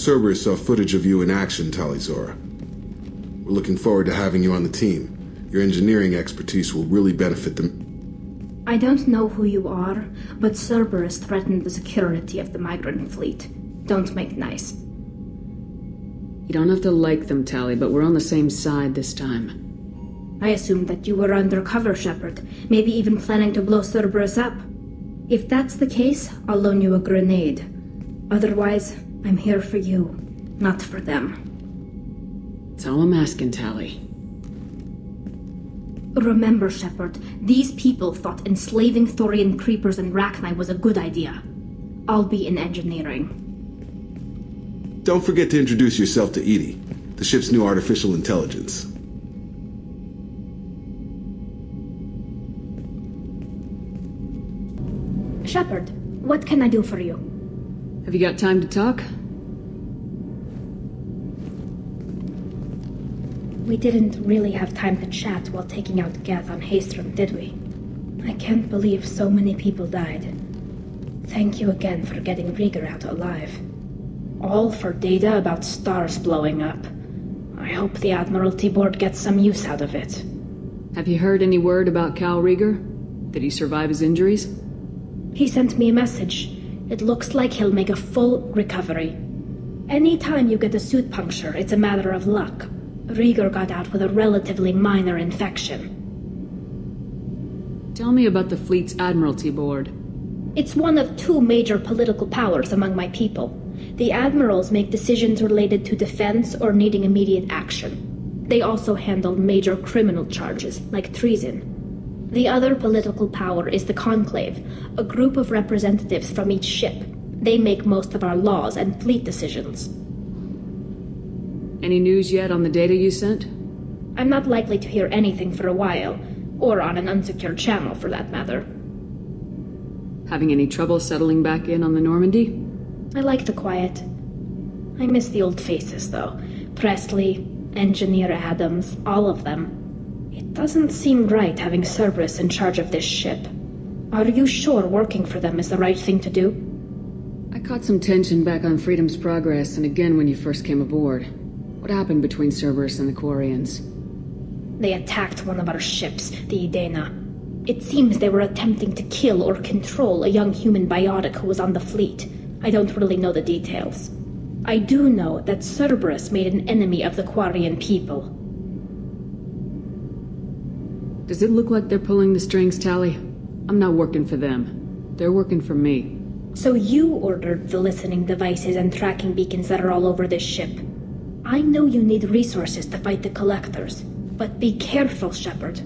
Cerberus saw footage of you in action, Tali'Zorah. We're looking forward to having you on the team. Your engineering expertise will really benefit them. I don't know who you are, but Cerberus threatened the security of the migrant fleet. Don't make nice. You don't have to like them, Tali, but we're on the same side this time. I assumed that you were undercover, Shepard, maybe even planning to blow Cerberus up. If that's the case, I'll loan you a grenade. Otherwise, I'm here for you, not for them. That's all I'm asking, Tali. Remember, Shepard, these people thought enslaving Thorian creepers and Rachni was a good idea. I'll be in engineering. Don't forget to introduce yourself to Edie, the ship's new artificial intelligence. Shepard, what can I do for you? Have you got time to talk? We didn't really have time to chat while taking out Geth on Haestrom, did we? I can't believe so many people died. Thank you again for getting Rieger out alive. All for data about stars blowing up. I hope the Admiralty Board gets some use out of it. Have you heard any word about Cal Rieger? Did he survive his injuries? He sent me a message. It looks like he'll make a full recovery. Anytime you get a suit puncture, it's a matter of luck. Rieger got out with a relatively minor infection. Tell me about the fleet's Admiralty Board. It's one of two major political powers among my people. The admirals make decisions related to defense or needing immediate action. They also handle major criminal charges, like treason. The other political power is the Conclave, a group of representatives from each ship. They make most of our laws and fleet decisions. Any news yet on the data you sent? I'm not likely to hear anything for a while, or on an unsecured channel for that matter. Having any trouble settling back in on the Normandy? I like the quiet. I miss the old faces, though. Presley, Engineer Adams, all of them. It doesn't seem right having Cerberus in charge of this ship. Are you sure working for them is the right thing to do? I caught some tension back on Freedom's Progress and again when you first came aboard. What happened between Cerberus and the Quarians? They attacked one of our ships, the Idena. It seems they were attempting to kill or control a young human biotic who was on the fleet. I don't really know the details. I do know that Cerberus made an enemy of the Quarian people. Does it look like they're pulling the strings, Tali? I'm not working for them. They're working for me. So you ordered the listening devices and tracking beacons that are all over this ship. I know you need resources to fight the Collectors, but be careful, Shepard.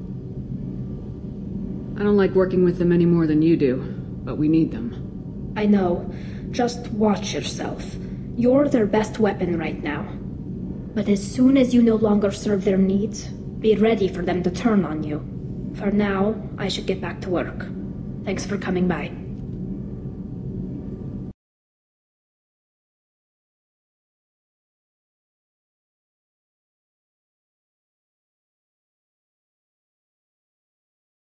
I don't like working with them any more than you do, but we need them. I know. Just watch yourself. You're their best weapon right now. But as soon as you no longer serve their needs, be ready for them to turn on you. For now, I should get back to work. Thanks for coming by.